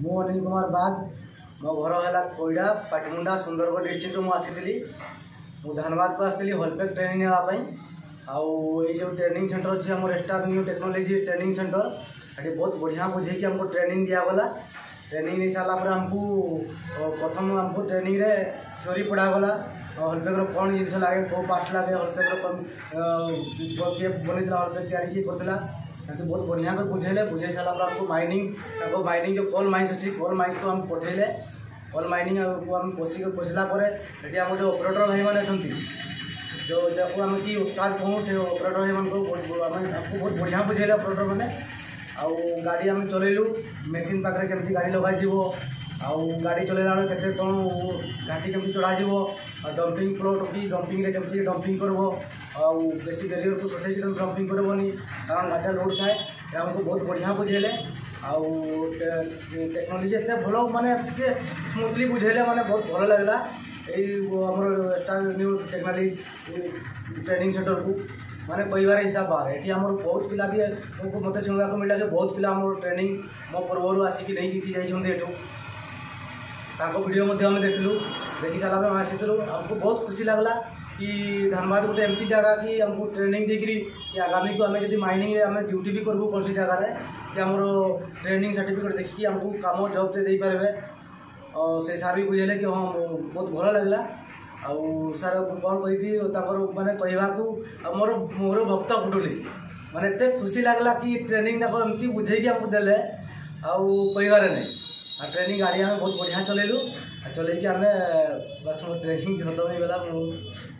मु अनिल कुमार बाग मो घर है कोईडा पाटमुंडा सुंदरगढ़ डिस्ट्रिक्ट मु आसी मु धनबाद को आसती हॉलपैक ट्रेनिंग नापी जो ट्रेनिंग सेंटर अच्छे आम star new technology training centre ये बहुत बढ़िया बुझे हमको ट्रेनिंग दिगला। ट्रेनिंग नहीं सारापर आमको प्रथम आमको ट्रेनिंग रे थ्योरी पढ़ागला हॉलपैक कौन जिन लगे कौ पार्ट लगे हॉलपैक किए बन हॉलपैक तैयारी किए करता बहुत बढ़िया कर बुझेले बुझे सारापर आमको माइनिंग जो कोल माइन्स अच्छी कोल माइन्स को आम पठेले कोल माइनिंग को आम पोषला आम जो ऑपरेटर भाई मैंने जो जब आम कि उस्ताद कहूँ से ऑपरेटर भाई मन को आपको बहुत बढ़िया बुझेले ऑपरेटर मैंने आउ गाड़ी आम चलैलु मेसीन पाखे केमती गाड़ी लगे आउ गाड़ी चलैला बेले केते कौन घाटी केमती चढ़ा डंपिंग प्लॉट रखी डंपिंग रे केमती डंपिंग करबो आउ बेसी बैरियर को सटे कि डंपिंग करबोनी कारण गाड़ी लोड थाए हमको बहुत बढ़िया बुझेले आउ टेक्नोलॉजी एत भल माने स्मूथली बुझेले माने बहुत भल लगला आमर star new technology training centre को माने कहबार हिसाब बाहर ये आम बहुत पिला भी मत शुणा मिला जो बहुत पिला आम ट्रेनिंग मो पूर्वर आसिक नहीं शिखी जाइए वीडियो आम देखलु देखी सारा आम आसी आमको बहुत खुशी लगला कि धनबाद गोटे एमती जगह कि आमको ट्रेनिंग देकरी कि आगामी को आम जो माइनिंग आम ड्यूटी भी करूँ कौन सी जगार कि आम ट्रेनिंग सर्टिफिकेट देखिए आमको कम जॉब से दे पारे और से सार भी बुझेले कि हाँ बहुत भल लगला आउ सार कौन कह माने कहवाक मोर मोर भक्त फुटुली माने एत खुशी लगला कि ट्रेनिंग एमती बुझे आमको देले आउ कहबार नहीं ट्रेनिंग गाड़ी आम बहुत बढ़िया चलैलु चलैकी आम बस ट्रेनिंग खत्म हो गला।